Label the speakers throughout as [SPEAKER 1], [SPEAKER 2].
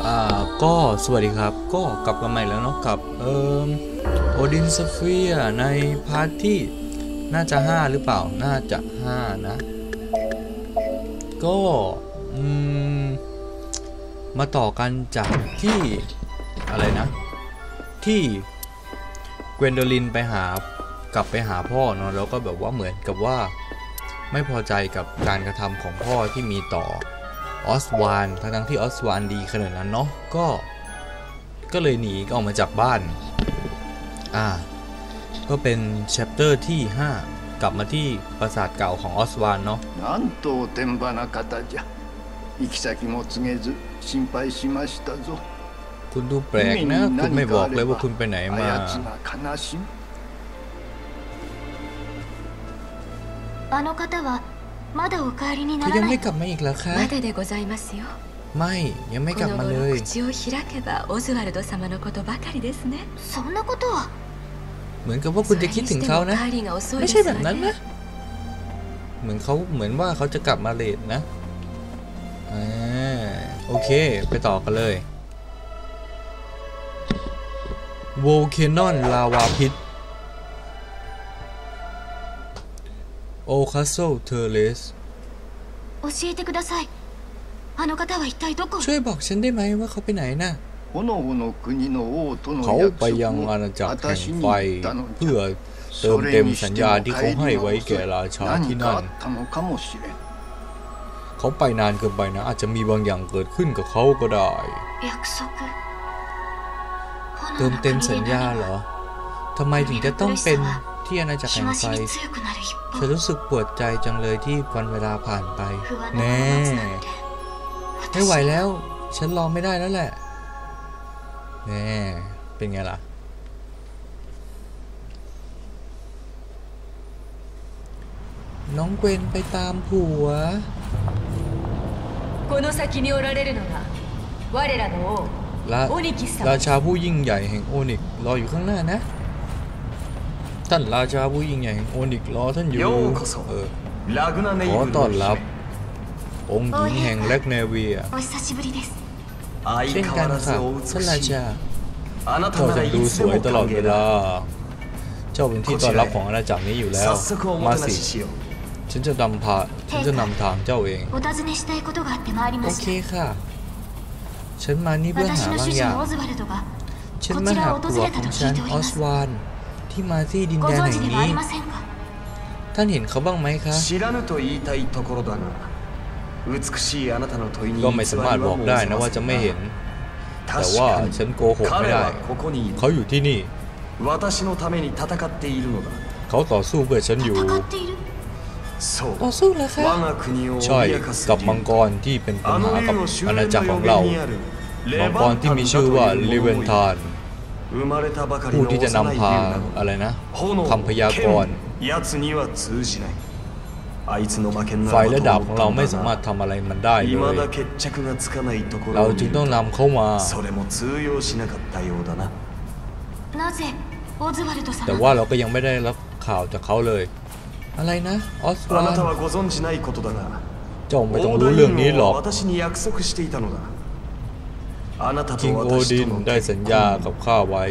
[SPEAKER 1] ก็สวัสดีครับก็กลับมาใหม่แล้วเนาะกับโอดินสเฟียร์ในพาร์ทที่น่าจะ5หรือเปล่าน่าจะ5นะก็มาต่อกันจากที่อะไรนะที่เกวนโดลินกลับไปหาพ่อเนาะแล้วก็แบบว่าเหมือนกับว่าไม่พอใจกับการกระทำของพ่อที่มีต่อออสวานทั้งที่ออสวานดีขนาดนั้นเนาะก็เลยหนีออกมาจากบ้านก็เป็นแชปเตอร์ที่5กลับมาที่ปราสาทเก่าของออสวานเนาะคุณดูแปลกนะคุณไม่บอกเลยว่าคุณไปไหนมาเขายังไม่กลับมาอีกแล้วคะไม่ยังไม่กลับมาเลยเหมือนกับว่าคุณจะคิดถึงเขานะไม่ใช่แบบนั้นนะเหมือนว่าเขาจะกลับมาเลทนะโอเคไปต่อกันเลยโวลเคานอนลาวาพิษโอคาสเซิลเทอร์เลสช่วยบอกฉันได้ไหมว่าเขาไปไหนนะเขาไปยังอาณาจักรแห่งไฟเพื่อเติมเต็มสัญญาที่เขาให้ไว้แก่ราชาที่นั่นเขาไปนานเกินไปนะอาจจะมีบางอย่างเกิดขึ้นกับเขาก็ได้เติมเต็มสัญญาเหรอทำไมถึงจะต้องเป็นที่อาณาจักรแห่งไฟฉันรู้สึกปวดใจจังเลยที่วันเวลาผ่านไปแน่ไม่ไหวแล้วฉันรอไม่ได้แล้วแหละแน่เป็นไงล่ะน้องเกวนไปตามผัวราชาผู้ยิ่งใหญ่แห่งโอนิกรออยู่ข้างหน้านะท่านราชาผู้ยิ่งใหญ่แห่งโอนิกรอท่านอยู่ขอต้อนรับองค์หญิงแห่งแลกเนเวียเช่นกันค่ะท่านราชาเจ้าจะดูสวยตลอดเวลาเจ้าเป็นที่ต้อนรับของอาณาจักรนี้อยู่แล้วมาสิฉันจะนำทางเจ้าเองโอเคค่ะฉันมานี่เพื่อหาบางอย่างฉันมาหาผัวของฉันออสวานที่มาที่ดินแดนแห่งนี้ท่านเห็นเขาบ้างไหมคะก็ไม่สามารถบอกได้นะว่าจะไม่เห็นแต่ว่าฉันโกหกไม่ได้เขาอยู่ที่นี่เขาต่อสู้เพื่อฉันอยู่ต่อสู้แล้วคะใช่กับมังกรที่เป็นปัญหากับอาณาจักรของเรามังกรที่มีชื่อว่าลิเวนทานผู้ที่จะนำพาอะไรนะคำพยากรณ์ไฟและดาบของเราไม่สามารถทำอะไรมันได้เลยเราจึงต้องนำเข้ามาแต่ว่าเราก็ยังไม่ได้รับข่าวจากเขาเลยอะไรนะออสวานเจ้าไม่ต้องรู้เรื่องนี้หรอกคิงโอดินได้สัญญากับข้าไว้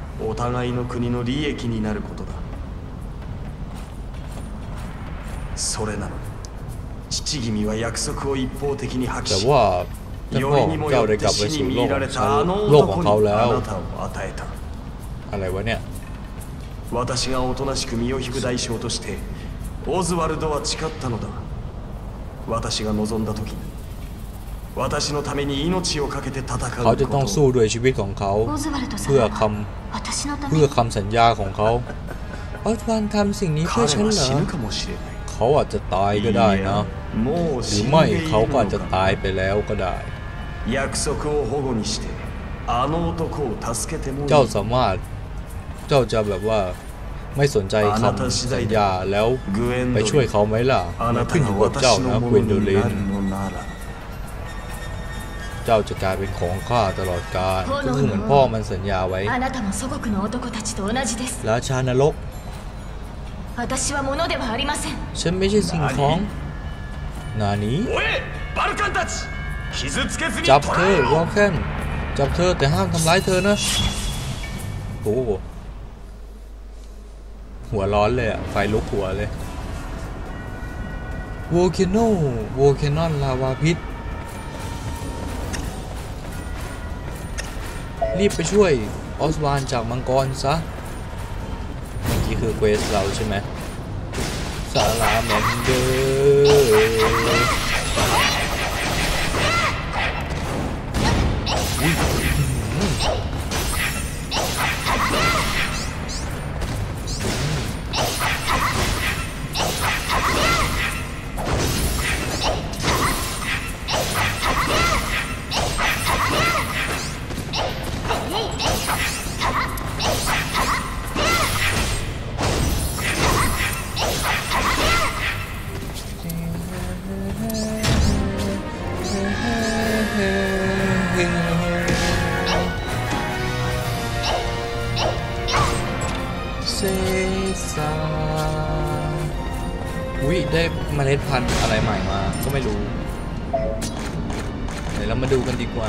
[SPEAKER 1] แต่ว่าท่านพ่อของเจ้าได้กลับไปสู่โลกของเขาแล้วอะไรวะเนี่ยเขาจะต้องสู้ด้วยชีวิตของเขาเพื่อคำสัญญาของเขาออสวานทำสิ่งนี้เพื่อฉันเหรอเขาอาจจะตายก็ได้นะหรือไม่เขาก็อาจจะตายไปแล้วก็ได้เจ้าจะแบบว่าไม่สนใจคำสัญญาแล้วไปช่วยเขาไหมล่ะมันขึ้นอยู่กับเจ้านะเกวนโดลินเจ้าจะกลายเป็นของข้าตลอดกาลก็คือเหมือนพ่อมันสัญญาไว้ราชานรกฉันไม่ใช่สิ่งของนานี้จับเธอวอลเคนจับเธอแต่ห้ามทำร้ายเธอนะโอ้หัวร้อนเลยอะไฟลุกหัวเลยโวลแคนอนลาวาพิษรีบไปช่วยออสวานจากมังกรซะเมื่อกี้คือเควสเราใช่ไหมสาลาแมนเดอเซซาวิได้เมล็ดพันธุ์อะไรใหม่มาก็ไม่รู้เดี๋ยวเรามาดูกันดีกว่า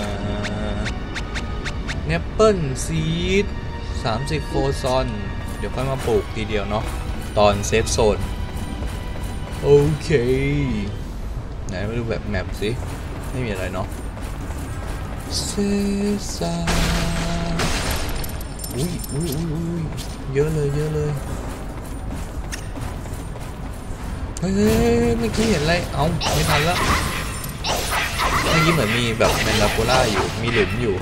[SPEAKER 1] แอปเปิลซีด30โฟซอนเดี๋ยวค่อยมาปลูกทีเดียวเนาะตอนเซฟโซนโอเคไหนมาดูแบบแมปสิไม่มีอะไรเนาะเซซาอุ้ยเยอะเลยเฮ้ยเมื่อกี้เห็นอะไรเอาไม่ทันแล้วเมื่อกี้เหมือนมีแบบแมนดาโกล่าอยู่มีหลุมอยู่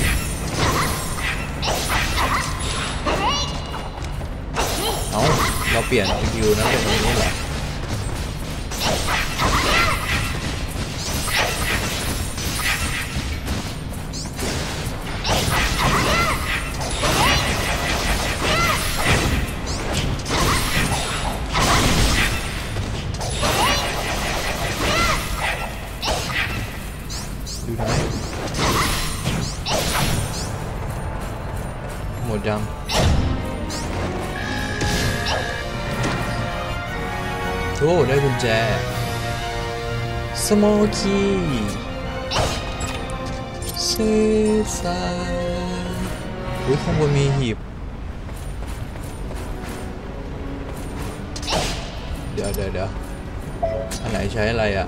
[SPEAKER 1] เอาเราเปลี่ยนสกิลนะเป็นตรงนี้เหรอหมดยังโอ้ได้กุญแจสโมคีเซซาอุ้ยข้างบนมีหีบเดี๋ยวอันไหนใช้อะไรอ่ะ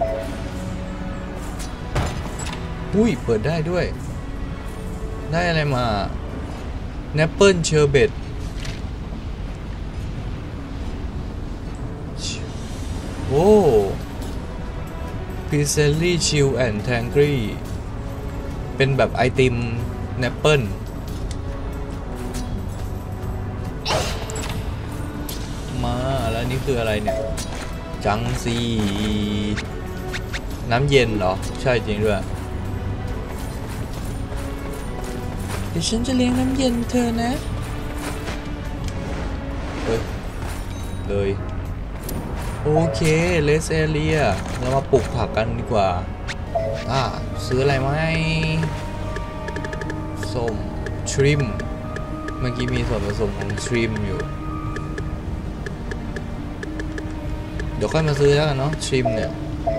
[SPEAKER 1] อุ้ยเปิดได้ด้วยได้อะไรมาแอปเปิลเชอร์เบตโอ้พิเซลลี่ชิลแอนด์แทงกรีเป็นแบบไอติมแอปเปิลมาแล้วนี่คืออะไรเนี่ยจังซีน้ำเย็นเหรอใช่จริงด้วยเดี๋ยวฉันจะเลี้ยงน้ำเย็นเธอนะเลยโอเคเลสเอเรียเรามาปลูกผักกันดีกว่าซื้ออะไรไหมส้มทริมเมื่อกี้มีส่วนผสมของทริมอยู่เดี๋ยวค่อยมาซื้อแล้วกันเนาะทริมเนี่ย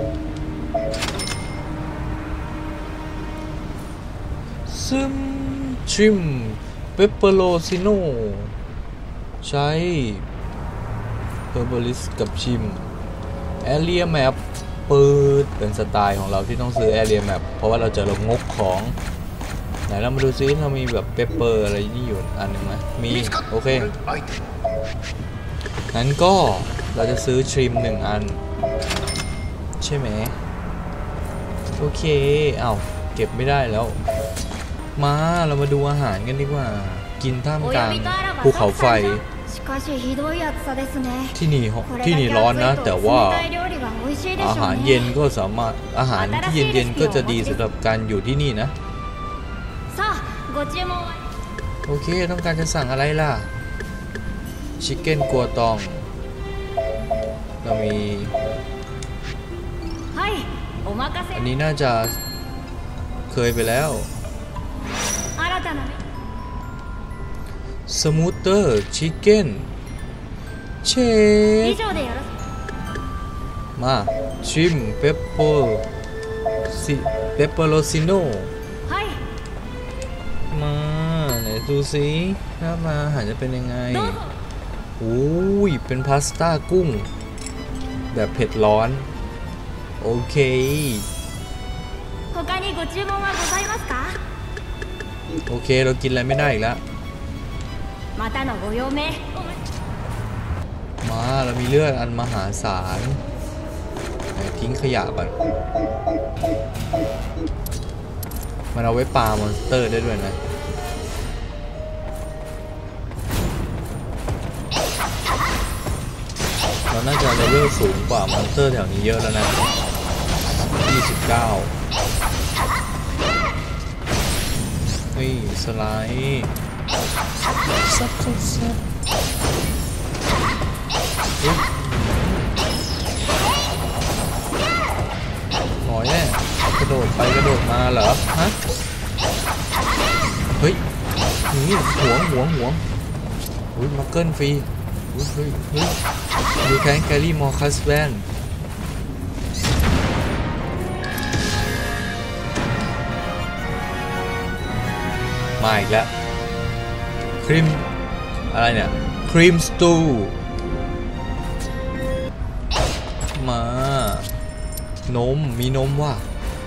[SPEAKER 1] ซึมทริมเปปเปอโรซิโนใช้เฮอร์บลิสกับชิมแอเรียแมปเปิดเป็นสไตล์ของเราที่ต้องซื้อแอเรียแมปเพราะว่าเราจะลงงกของไหนเรามาดูซิเรามีแบบเปปเปอร์อะไรนี่อยู่อันหนึ่งไหมมีโอเคงั้นก็เราจะซื้อทริม1 อันใช่ไหมโอเคเก็บไม่ได้แล้วมาเรามาดูอาหารกันดีกว่ากินท่ามกลางภูเขาไฟที่นี่ร้อนนะแต่ว่าอาหารเย็นก็สามารถอาหารที่เย็นๆก็จะดีสำหรับการอยู่ที่นี่นะโอเคต้องการจะสั่งอะไรล่ะชิคเก้นกัวตองเรามีอันนี้น่าจะเคยไปแล้วสมูทเตอร์ชิคเก้นเชฟมาชิมเปปเปอโรซิโน่มาไหนดูสิหน้ามาอาหารจะเป็นยังไงโอ้ยเป็นพาสต้ากุ้งแบบเผ็ดร้อนโอเคโอเคเรากินอะไรไม่ได้อีกแล้วมาเรามีเลือดอันมหาศาลทิ้งขยะก่อนมันเอาไว้ปามอนสเตอร์ได้ด้วยนะเราน่าจะเลเวลสูงกว่ามอนสเตอร์แถวนี้เยอะแล้วนะ29เฮ้ยสไลด์ซับหน่อยแน่กระโดดไปกระโดดมาเหรอฮะเฮ้ยนี่หวงอุ้ยมาเกิลฟรีเฮ้ยyou can carry more husbandมาอีกแล้วครีมอะไรเนี่ยครีมสตูมานมมีนมว่ะ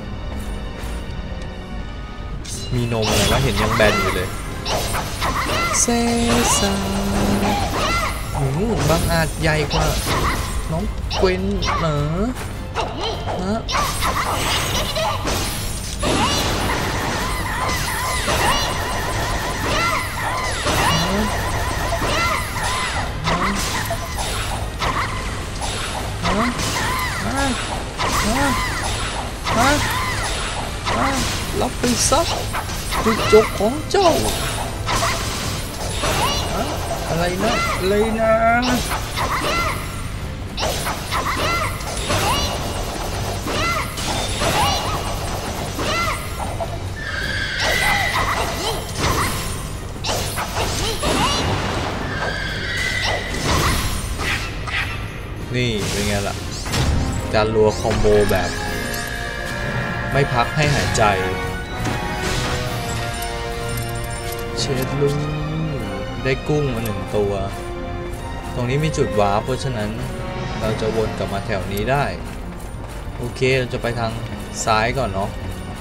[SPEAKER 1] มีนมอะไรวะเห็นยังแบนอยู่เลยเซซาบางอาจใหญ่กว่าน้องเกวนเหรอฮะรับไปซักจุดจบของเจ้าอะไรนะนี่เป็นไงล่ะการรัวคอมโบแบบไม่พักให้หายใจเชดลูได้กุ้งมา1 ตัวตรงนี้มีจุดวาร์ปเพราะฉะนั้นเราจะวนกลับมาแถวนี้ได้โอเคเราจะไปทางซ้ายก่อนเนาะ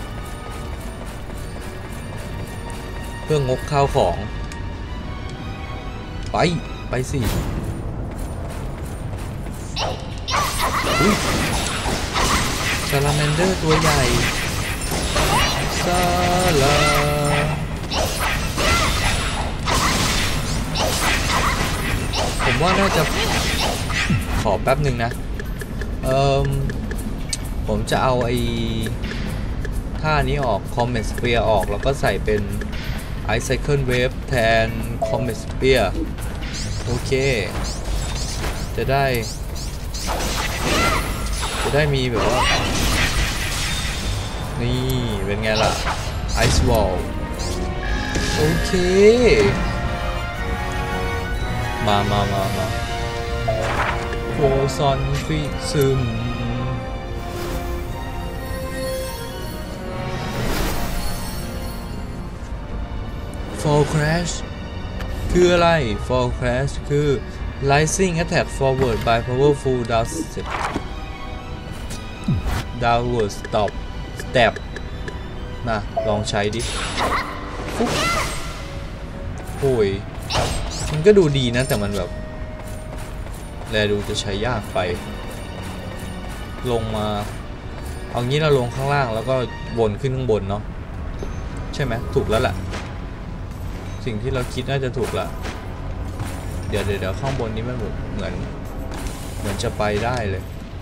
[SPEAKER 1] เพื่องกข้าวของไปสิซาลาแมนเดอร์ตัวใหญ่ซาลาผมว่าน่าจะขอแป๊บหนึ่งนะผมจะเอาไอ้ท่านี้ออก Comet Spear ออกแล้วก็ใส่เป็น Ice Cycle Wave แทน Comet Spear โอเคจะได้มีแบบว่านี่เป็นไงล่ะ Ice Wall โอเคมาโฟซอนฟิซึมFall Crash คืออะไร Fall Crash คือ Rising Attack Forward by Powerful Downward Step นะลองใช้ดิโอ้ยมันก็ดูดีนะแต่มันแบบแลดูจะใช้ยากไปลงมาเอางี้เราลงข้างล่างแล้วก็วนขึ้นข้างบนเนาะใช่ไหมถูกแล้วแหละสิ่งที่เราคิดน่าจะถูกละเดี๋ยวข้างบนนี้มันเหมือนจะไปได้เลย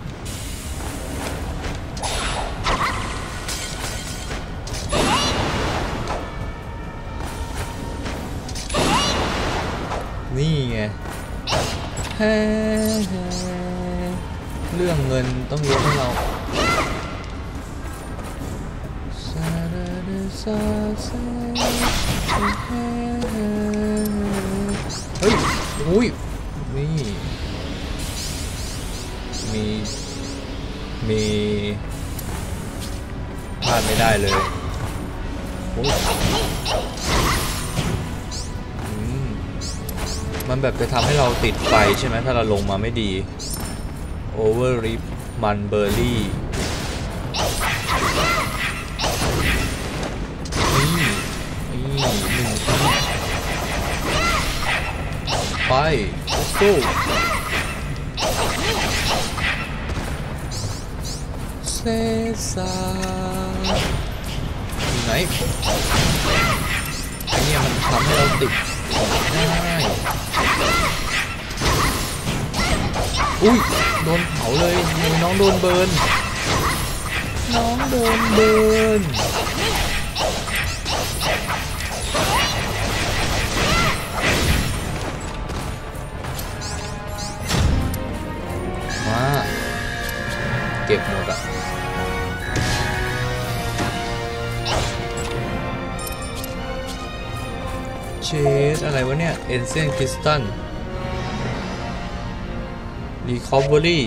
[SPEAKER 1] นี่ไงเรื่องเงินต้องยกให้เราเฮ้ยอุ้ยนี่มีพลาดไม่ได้เลยมันแบบจะทำให้เราติดไฟใช่ไหมถ้าเราลงมาไม่ดีโอเวอร์ริปมันเบอร์รี่ไป let's go เซซาอยู่ไหนไอเนี่ยมันทำให้เราติดได้อุ้ยโดนเผาเลยน้องโดนเบิร์นน้องโดนเบิร์นมาเก็บหมดอะเชสอะไรวะเนี่ยเอ็นเซนคริสตัลรีคอเวอรี่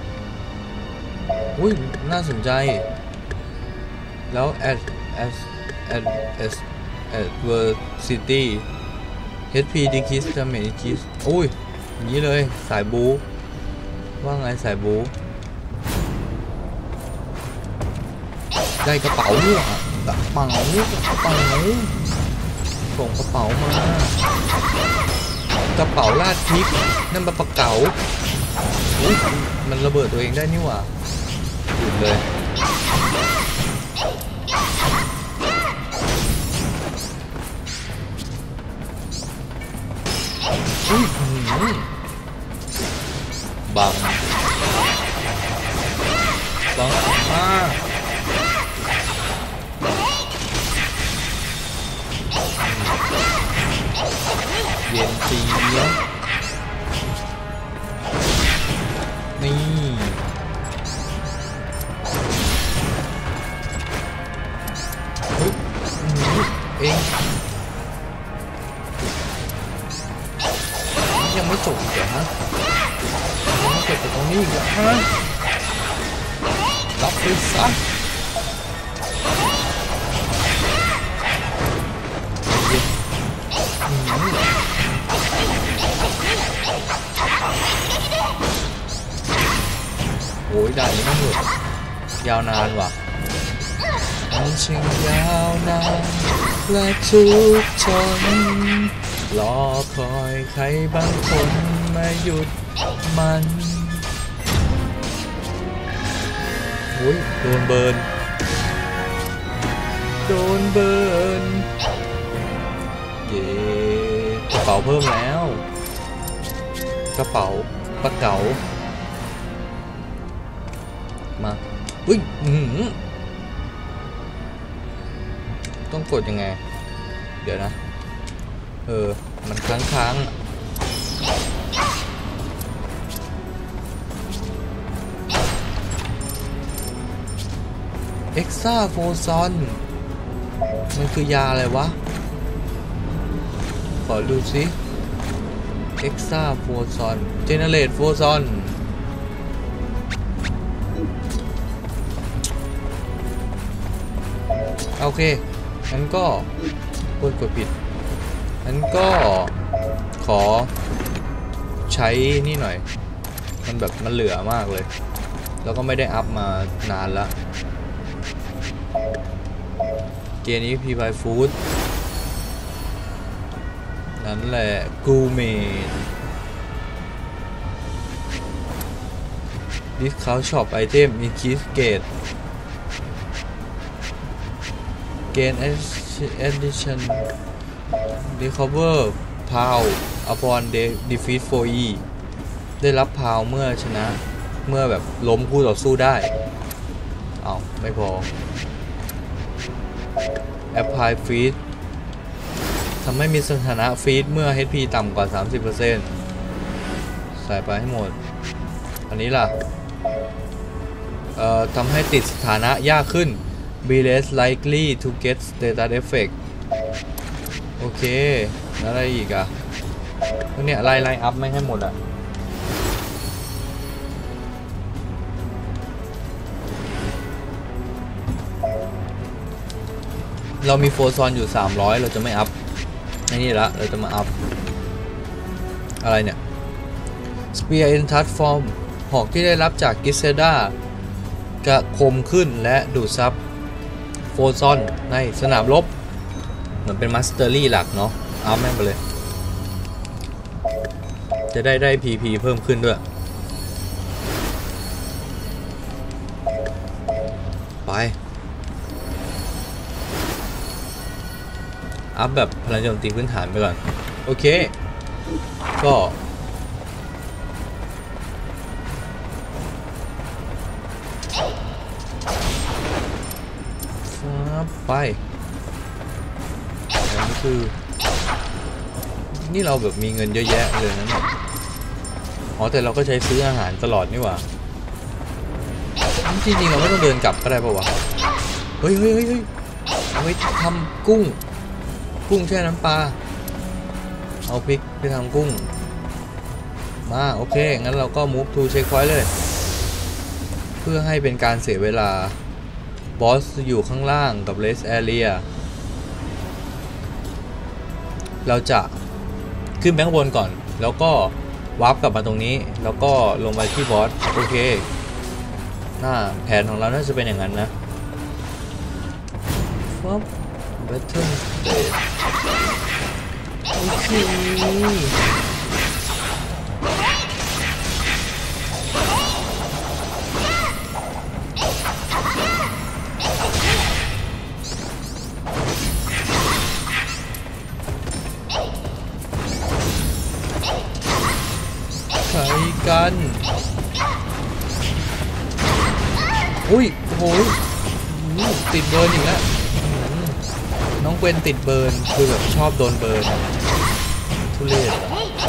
[SPEAKER 1] อุ้ยน่าสนใจแล้วadversity HP decrease damage decrease อุ้ยอย่างนี้เลยสายบูว่าไงสายบูได้กระเป๋าเนี่ยกระเป๋าส่งกระเป๋ามากระเป๋าลาดพริกนั่นปลาเก๋ามันระเบิดตัวเองได้นี่หว่าหยุดเลยบังมากเย็นเจี๊ยบนี่เองยังไม่จบอีกเหรอฮะยังไม่จบตรงนี้อีกเหรอฮะรับไปซะโอ้ยด่านนี้มันหมดยาวนานว่ะมันช่างยาวนานและทุกทนรอคอยใครบางคนมาหยุดมันโอ้ยโดนเบิร์นเย้กระเป๋าเพิ่มแล้วกระเป๋าปลาเก๋ามาอุ้ยต้องกดยังไงเดี๋ยวนะมันค้างเอ็กซ่าโฟซอนมันคือยาอะไรวะขอดูสิเอ็กซ่าโฟซอนเจเนเรตโฟซอนโอเคงั้นก็กดผิดงั้นก็ขอใช้นี่หน่อยมันแบบมันเหลือมากเลยแล้วก็ไม่ได้อัพมานานละเกมนี้พีไพฟู้ดนั่นแหละกูเมนดิสคาวช็อปไอเทมมีคิสเกตGain addition recover power upon defeat foe ได้รับพาวเมื่อชนะเมื่อแบบล้มคู่ต่อสู้ได้เอาไม่พอ apply feed ทำให้มีสถานะฟีดเมื่อ HP ต่ำกว่า 30% ใส่ไปให้หมดอันนี้ล่ะทำให้ติดสถานะยากขึ้นbe less likely to get status effect โอเคแล้วอะไรอีกอะพวกเนี้ยไล่อัพไม่ให้หมดอะเรามีโฟซอนอยู่300เราจะไม่อัพในนี่ละเราจะมาอัพอะไรเนี่ย Spear in Touch Form หอกที่ได้รับจากกิเซดากระคมขึ้นและดูดซับโฟซอนในสนามรบเหมือนเป็นมาสเตอรี่หลักเนาะอัพแม่งไปเลยจะได้ PP เพิ่มขึ้นด้วยไปอัพแบบพลังโจมตีพื้นฐานไปก่อนโอเคก็ไปนี่คือนี่เราแบบมีเงินเยอะแยะเลยนะเนี่ยอ๋อแต่เราก็ใช้ซื้ออาหารตลอดนี่หว่าจริงๆเราไม่ต้องเดินกลับก็ได้ป่าววะเฮ้ยเอาไปทำกุ้งแช่น้ำปลาเอาพริกไปทำกุ้งมาโอเคงั้นเราก็ move to checkpoint เลยเพื่อให้เป็นการเสียเวลาบอสอยู่ข้างล่างกับ rest area เราจะขึ้นไปข้างบนก่อนแล้วก็วาร์ปกลับมาตรงนี้แล้วก็ลงมาที่บอสโอเคแผนของเราน่าจะเป็นอย่างนั้นนะฟับ Battle Stage โอเคใครกันอุ้ยโอ้ยติดเบิร์นอีกแล้วน้องเกวนติดเบิร์นคือแบบชอบโดนเบิร์นทุเรศ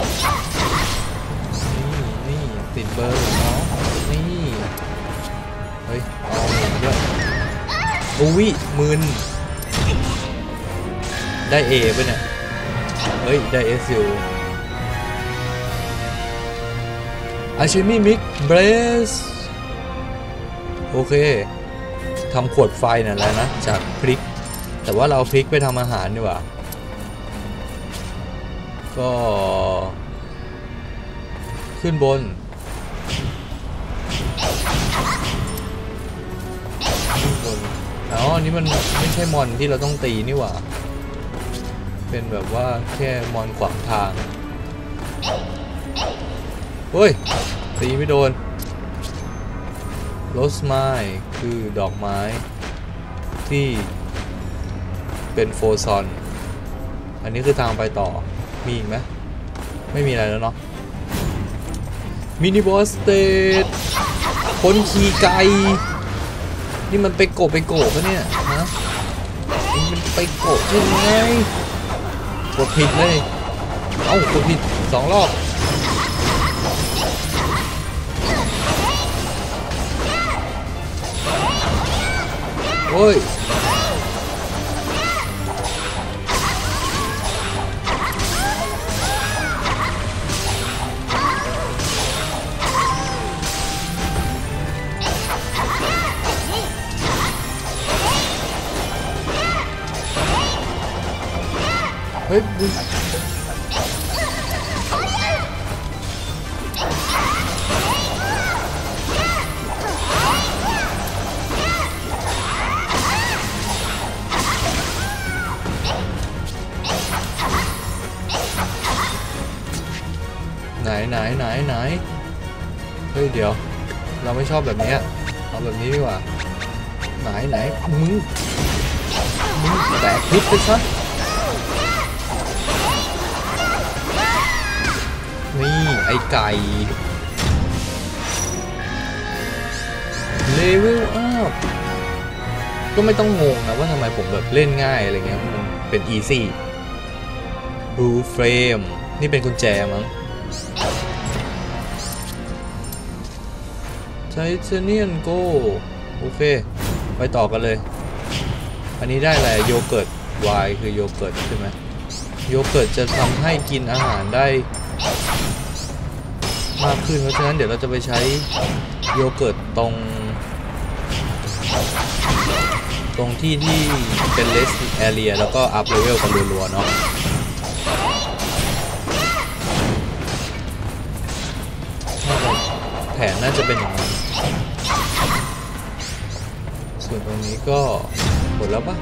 [SPEAKER 1] นี่ติดเบิร์นเนาะนี่เฮ้ยเอาด้วยอุ้ยมึนได้ A ป่ะเนี่ยเฮ้ยได้ S อยู่อาชิมิมิกเบรสโอเคทำขวดไฟนั่นแหละนะจากพริกแต่ว่าเราพริกไปทำอาหารดีกว่าก็ขึ้นบนอ๋อนี่มันไม่ใช่มอนที่เราต้องตีนี่หว่าเป็นแบบว่าแค่มอนขวางทางเฮ้ยตีไม่โดนโรสไม้คือดอกไม้ที่เป็นโฟซอนอันนี้คือทางไปต่อมีอีกไหมไม่มีอะไรแล้วเนาะมินิบอสสเตทคนขี่ไก่นี่มันไปโกะปะเนี่ยฮะมันไปโกะใช่ไหมกดผิดเลยเอ้ากดผิด2 รอบโอ้ยเฮ้ยไหนเฮ้ยเดี๋ยวเราไม่ชอบแบบนี้เอาแบบนี้ดีกว่าไหนมึงแตกพิษไปซะนี่ไอ้ไก่เลเวลอัพก็ไม่ต้องงงนะว่าทำไมผมแบบเล่นง่ายอะไรเงี้ยมันเป็นอีซี่บลูเฟรมนี่เป็นกุญแจมั้งไทเทเนียนโกโอเคไปต่อกันเลยอันนี้ได้อะไรโยเกิร์ตวายคือโยเกิร์ตใช่ไหมโยเกิร์ตจะทำให้กินอาหารได้มากขึ้นเพราะฉะนั้นเดี๋ยวเราจะไปใช้โยเกิร์ตตรงตรงที่เป็นเลสแอเรียแล้วก็อัพเลเวลกันรัวๆเนาะแผนน่าจะเป็นอย่างนั้นส่วนตรงนี้ก็หมดแล้วปะ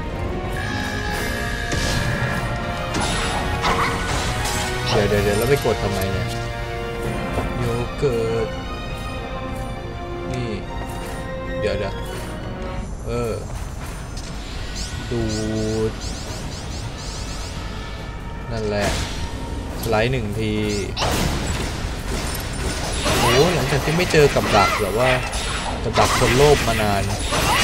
[SPEAKER 1] เดี๋ยวแล้วไปกดทำไมเนี่ยโยเกิร์ตนี่เดี๋ยวดูดนั่นแหละสไลด์1 ทีโอ้หลังจากที่ไม่เจอกับดักหรือว่ากับดักคนโลภมานาน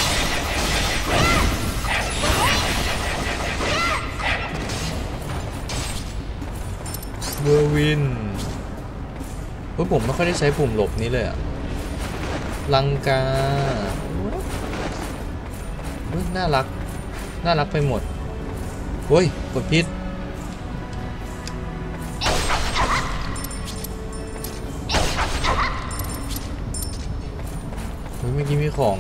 [SPEAKER 1] เวอร์วินผมไม่ค่อยได้ใช้ปุ่มหลบนี้เลยอะลังกาน่ารักไปหมดโอ้ยกดพิษเมื่อกี้มีของ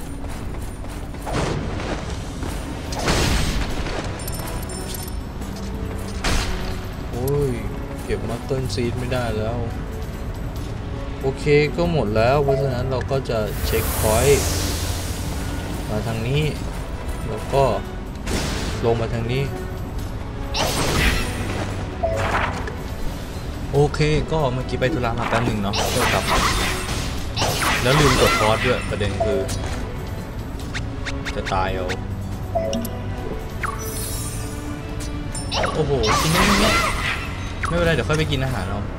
[SPEAKER 1] โอ้ยเก็บมัตเติ้ลซีดไม่ได้แล้วโอเคก็หมดแล้วเพราะฉะนั้นเราก็จะเช็คพอยต์มาทางนี้แล้วก็ลงมาทางนี้โอเคก็เมื่อกี้ไปธุระมาแป๊บนึงเนาะก็กลับมาแล้วลืมกดพอสด้วยประเด็นคือจะตายเอาโอ้โหกินได้ไหมไม่เป็นไรเดี๋ยวค่อยไปกินอาหารเอา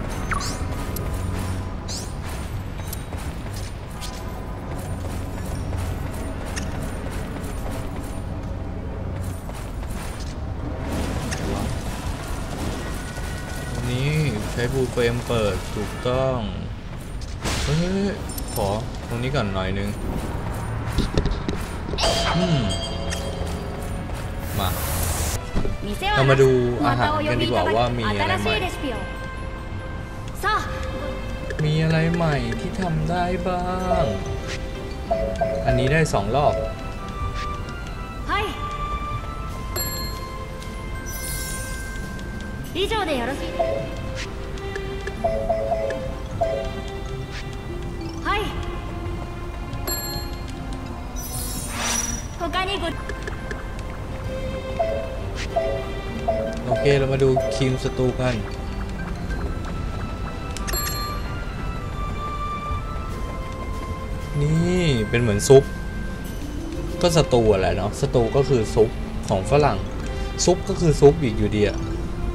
[SPEAKER 1] ใช้ฟูลเฟรมเปิดถูกต้องเฮ้ยขอตรงนี้ก่อนหน่อยนึงมาเรามาดูอาหารกันดีกว่าว่ามีอะไรใหม่ที่ทำได้บ้างอันนี้ได้2 รอบ以上でよろしいはい他にโอเคเรามาดูครีมสตูกันนี่เป็นเหมือนซุปก็สตูอะไรเนาะสตูก็คือซุปของฝรั่งซุปก็คือซุปอีกอยู่ดีอะ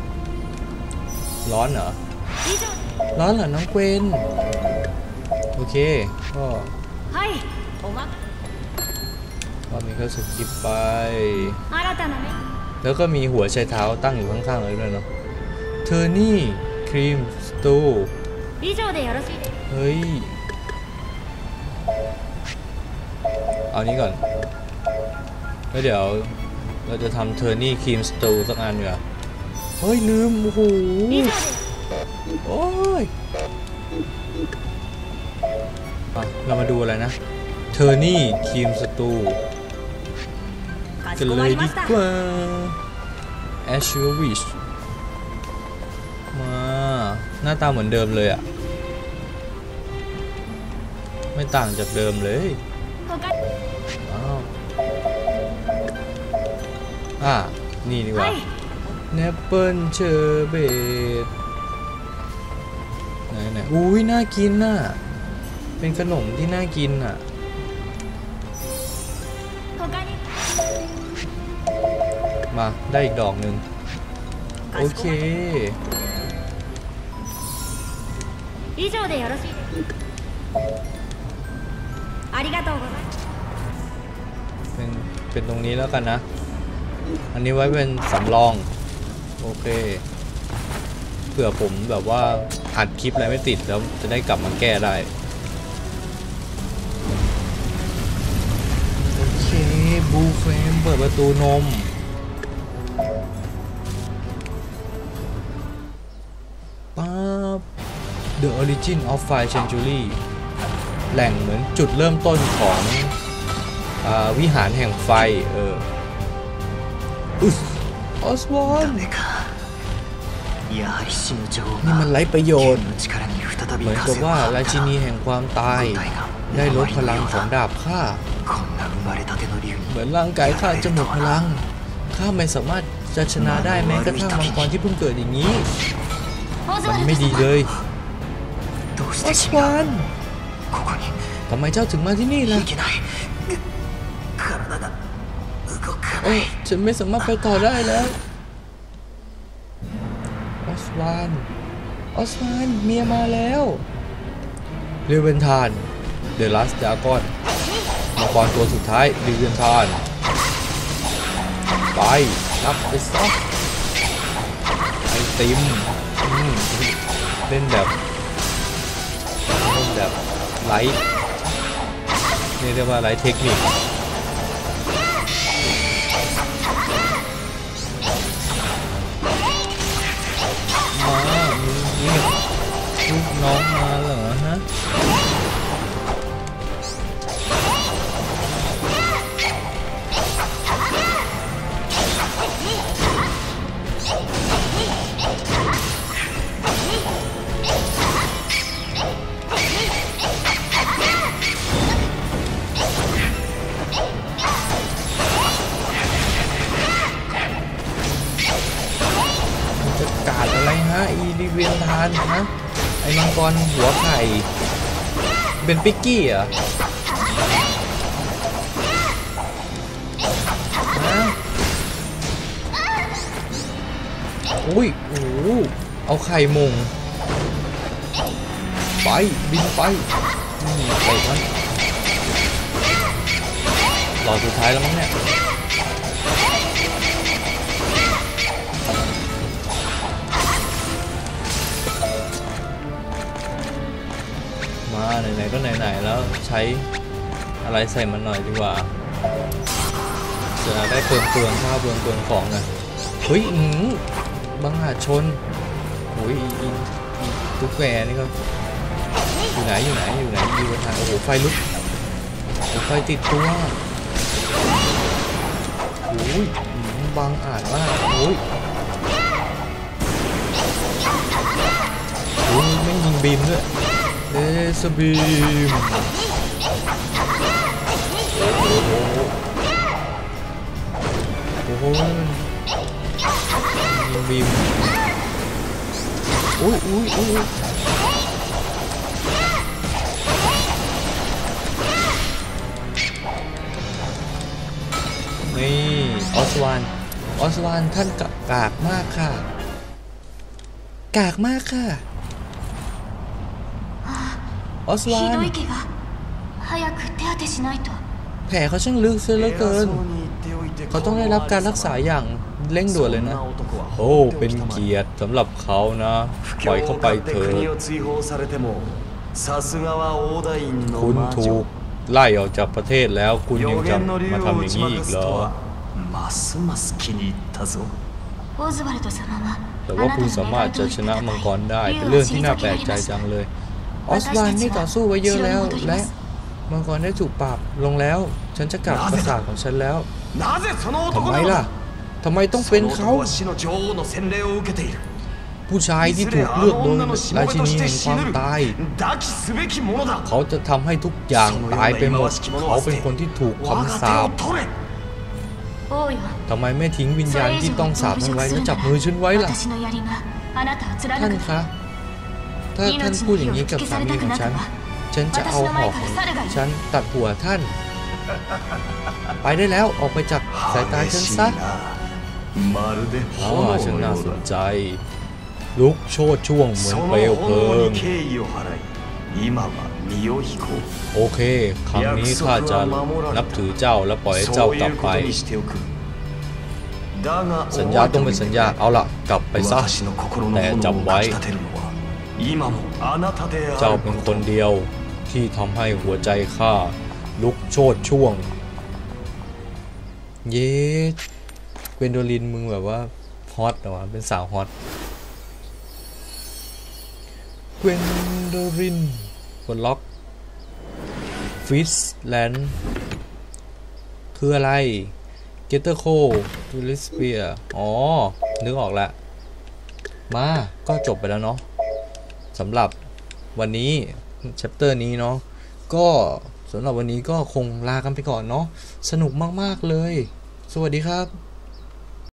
[SPEAKER 1] ร้อนเหรอน้องเกวนโอเคก็มีข้าวสุกิไปแล้วก็มีหัวไชเท้าตั้งอยู่ข้างๆเลยด้วยเนาะเทอร์นี่ครีมสตูเฮ้ยเอานี้ก่อนแล้วเดี๋ยวเราจะทำเทอร์นี่ครีมสตูสักอันดีกว่าเฮ้ยลืมโอ้โหโอ้ยเรามาดูอะไรนะเทอร์นี่ครีมสตูกันเลยดีกว่าแอชชูวิชมาหน้าตาเหมือนเดิมเลยอะไม่ต่างจากเดิมเลยนี่ดีกว่าแอปเปิ้ลเชอร์เบตไหนอุ้ยน่ากินน่ะเป็นขนมที่น่ากินน่ะมาได้อีกดอกหนึ่งโอเคเป็นตรงนี้แล้วกันนะอันนี้ไว้เป็นสำรองโอเคเผื่อผมแบบว่าอัดคลิปอะไรไม่ติดแล้วจะได้กลับมาแก้ได้โอเคบูเฟรมเปิดประตูนมปั๊บ The Origin of Fire Century แหล่งเหมือนจุดเริ่มต้นของวิหารแห่งไฟออสวอนนี่มันไร้ประโยชน์เหมือนกับว่าราชินีแห่งความตายได้ลดพลังของดาบข้าเหมือนร่างกายข้าจะหมดพลังข้าไม่สามารถจะชนะได้แม้กระทั่งมังกรที่เพิ่งเกิดอย่างนี้มันไม่ดีเลยออสวอนทำไมเจ้าถึงมาที่นี่ล่ะฉันไม่สามารถไปต่อได้แล้วออสวานเมียมาแล้วเรเวนทานเดลัสดากอนมังกรตัวสุดท้ายเรเวนทานไปรับไปซะไอติมเล่นแบบไลท์นี่เรียกว่าไลท์เทคนิคลูกน้องมาเหรอฮะจะกาดอะไรฮะอีริเวียนทานฮะไอ้มังกรหัวไข่เป็นปิกกี้เหรออุ้ยโอ้เอาไข่มงไปบินไปไปมันรอสุดท้ายแล้วมั้งเนี่ยมาไหนๆก็ไหนๆแล้วใช้อะไรใส่มันหน่อยดีกว่าจะได้เปลืองข้าวเปลืองของนะเฮ้ยบังอาจชนโอ้ยตุ๊กแกนี่ก็อยู่ไหนอยู่บนทางโอ้โหไฟลุกไฟติดตัวโอ้ยบังอาจมากโอ้ยไม่ยิงบีมด้วยเดสบีมโอ้โหบีมอุ้ยนี่ออสวานท่านกากมากค่ะออสวานแผลเขาช่างลึกซะเหลือเกินเขาต้องได้รับการรักษาอย่างเร่งด่วนเลยนะโอ้เป็นเกียรติสำหรับเขานะปล่อยเข้าไปเถอะคุณถูกไล่ออกจากประเทศแล้วคุณยังจะมาทำอย่างนี้อีกเหรอแต่ว่าคุณสามารถจะชนะมังกรได้เป็นเรื่องที่น่าแปลกใจจังเลยออสวานนี่ต่อสู้ไว้เยอะแล้วและมังกรได้ถูกปราบลงแล้วฉันจะกลับปราสาทของฉันแล้วทำไมล่ะทำไมต้องเป็นเขาผู้ชายที่ถูกเลือกโดยราชินีแห่งความตายเขาจะทำให้ทุกอย่างตายไปหมดเขาเป็นคนที่ถูกคำสาปทำไมไม่ทิ้งวิญญาณที่ต้องสาปมันไว้แล้วจับมือฉันไว้ล่ะท่านคะถ้าท่านพูดอย่างนี้กับสามีของฉันจะเอาหอกของฉันตัดหัวท่านไปได้แล้วออกไปจากสายตาฉันซะฉันน่าสนใจลุกโชดช่วงเหมือนเปลวเพลิงโอเคครั้งนี้ข้าจะนับถือเจ้าและปล่อยให้เจ้ากลับไปสัญญาต้องเป็นสัญญาเอาล่ะกลับไปซะแต่จำไว้เจ้าเป็นคนเดียวที่ทำให้หัวใจข้าลุกโชดช่วงเย้เกวนโดลินมึงแบบว่าฮอตเหรอวะเป็นสาวฮอตเกวนโดลินกดล็อกฟิสแลนด์คืออะไรเกเตอร์โคทูริสเปียอ๋อนึกออกละมาก็จบไปแล้วเนาะสำหรับวันนี้แชปเตอร์นี้เนาะก็สำหรับวันนี้ก็คงลากันไปก่อนเนาะสนุกมากๆเลยสวัสดีครับ